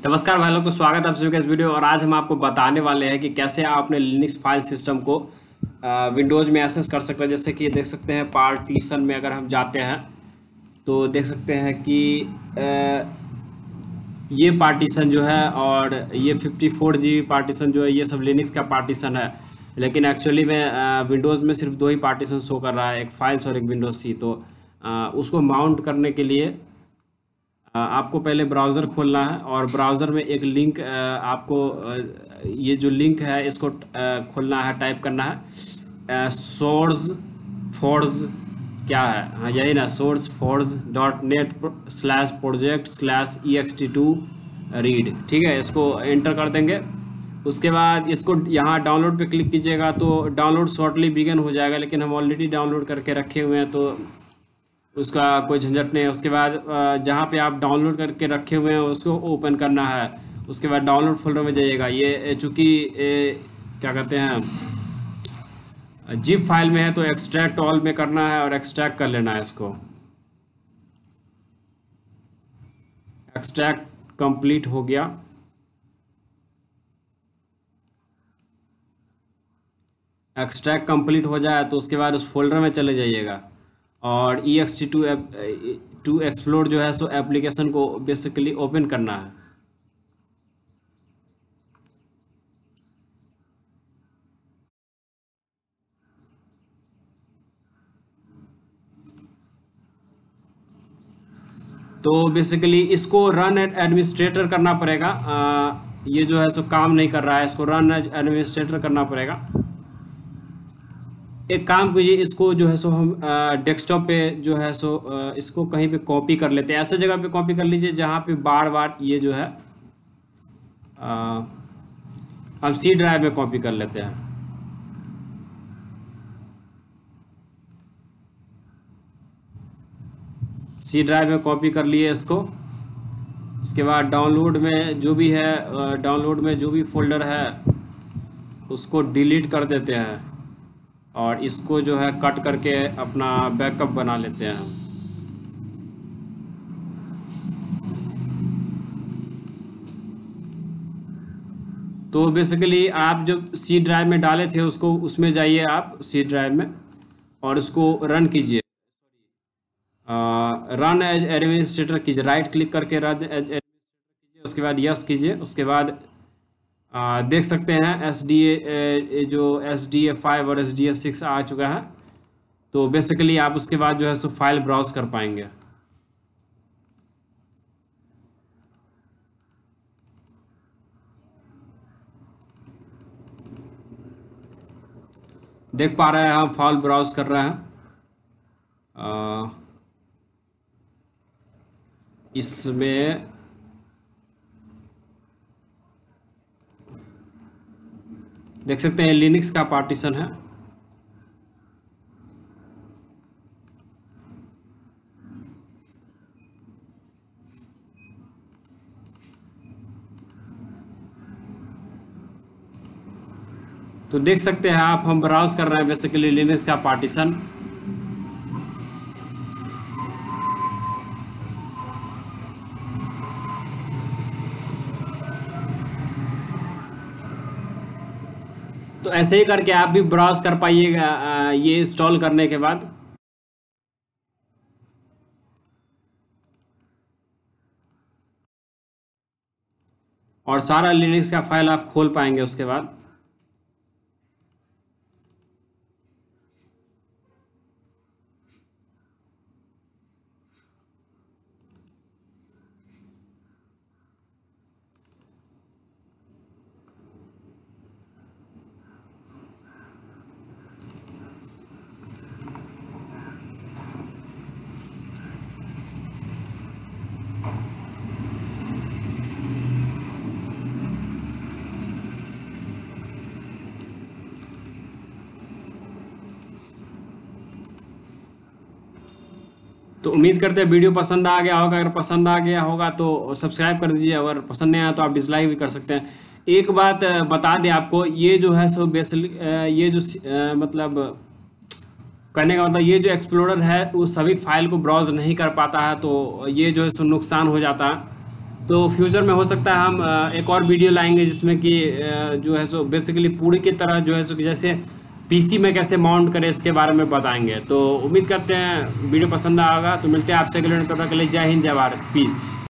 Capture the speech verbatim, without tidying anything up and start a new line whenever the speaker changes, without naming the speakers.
नमस्कार भाई लोग, तो स्वागत है आप सभी का इस वीडियो। और आज हम आपको बताने वाले हैं कि कैसे आप अपने लिनक्स फाइल सिस्टम को विंडोज़ में एक्सेस कर सकते हैं। जैसे कि देख सकते हैं पार्टीशन में अगर हम जाते हैं तो देख सकते हैं कि अ, ये पार्टीशन जो है और ये fifty four G B partition जो है ये सब लिनक्स का पार्टीशन है। लेकिन एक्चुअली में विंडोज़ में सिर्फ दो ही पार्टीशन शो कर रहा है, एक फाइल्स और एक विंडोज सी। तो अ, उसको माउंट करने के लिए अ, आपको पहले ब्राउज़र खोलना है और ब्राउज़र में एक लिंक अ, आपको अ, ये जो लिंक है इसको अ, खोलना है, टाइप करना है सोर्स फोर्स क्या है, हाँ यही ना, SourceForge dot net slash project slash E X T two read. ठीक है, इसको एंटर कर देंगे। उसके बाद इसको यहाँ डाउनलोड पे क्लिक कीजिएगा तो डाउनलोड शॉर्टली बिगन हो जाएगा, लेकिन हम ऑलरेडी डाउनलोड करके रखे हुए हैं तो उसका कोई झंझट नहीं है। उसके बाद अ, जहाँ पे आप डाउनलोड करके रखे हुए हैं उसको ओपन करना है। उसके बाद डाउनलोड फोल्डर में जाइएगा। ये चूँकि क्या कहते हैं जिप फाइल में है तो एक्सट्रैक्ट ऑल में करना है और एक्सट्रैक्ट कर लेना है इसको। एक्सट्रैक्ट कंप्लीट हो गया। एक्सट्रैक्ट कंप्लीट हो जाए तो उसके बाद उस फोल्डर में चले जाइएगा और E X T two two explore जो है सो एप्लीकेशन को बेसिकली ओपन करना है। तो बेसिकली इसको रन एडमिनिस्ट्रेटर करना पड़ेगा। आ, ये जो है सो काम नहीं कर रहा है, इसको रन एडमिनिस्ट्रेटर करना पड़ेगा। एक काम कीजिए, इसको जो है सो हम डेस्कटॉप पे जो है सो आ, इसको कहीं पे कॉपी कर लेते हैं। ऐसे जगह पे कॉपी कर लीजिए जहाँ पे बार बार ये जो है आ, हम सी ड्राइव में कॉपी कर लेते हैं। सी ड्राइव में कॉपी कर लिए इसको। उसके बाद डाउनलोड में जो भी है डाउनलोड में जो भी फोल्डर है उसको डिलीट कर देते हैं और इसको जो है कट करके अपना बैकअप बना लेते हैं हम। तो बेसिकली आप जब सी ड्राइव में डाले थे उसको उसमें जाइए आप सी ड्राइव में और उसको रन कीजिए। रन एज एडमिनिस्ट्रेटर कीजिए, राइट क्लिक करके रन एज कीजिए। उसके बाद यस कीजिए। उसके बाद आ, देख सकते हैं एस डी ए जो एस डी ए फाइव और एस डी ए सिक्स आ चुका है। तो बेसिकली आप उसके बाद जो है सो फाइल ब्राउज कर पाएंगे। देख पा रहे हैं हम फाइल ब्राउज कर रहे हैं। आ, इसमें देख सकते हैं लिनक्स का पार्टीशन है। तो देख सकते हैं आप, हम ब्राउज कर रहे हैं बेसिकली लिनक्स का पार्टीशन। तो ऐसे ही करके आप भी ब्राउज कर पाइएगा आ, ये इंस्टॉल करने के बाद। और सारा लिनक्स का फाइल आप खोल पाएंगे उसके बाद। तो उम्मीद करते हैं वीडियो पसंद आ गया होगा। अगर पसंद आ गया होगा तो सब्सक्राइब कर दीजिए, अगर पसंद नहीं आया तो आप डिसलाइक भी कर सकते हैं। एक बात अ, बता दें आपको, ये जो है सो बेसिकली ये जो अ, मतलब करने का मतलब ये जो एक्सप्लोरर है वो सभी फाइल को ब्राउज नहीं कर पाता है, तो ये जो है सो नुकसान हो जाता है। तो फ्यूचर में हो सकता है हम अ, एक और वीडियो लाएंगे जिसमें कि अ, जो है सो बेसिकली पूरी की तरह जो है सो कि जैसे पीसी में कैसे माउंट करें इसके बारे में बताएंगे। तो उम्मीद करते हैं वीडियो पसंद आएगा। तो मिलते हैं आपसे अगले वीडियो में, तब तक के लिए जय हिंद जय भारत, पीस।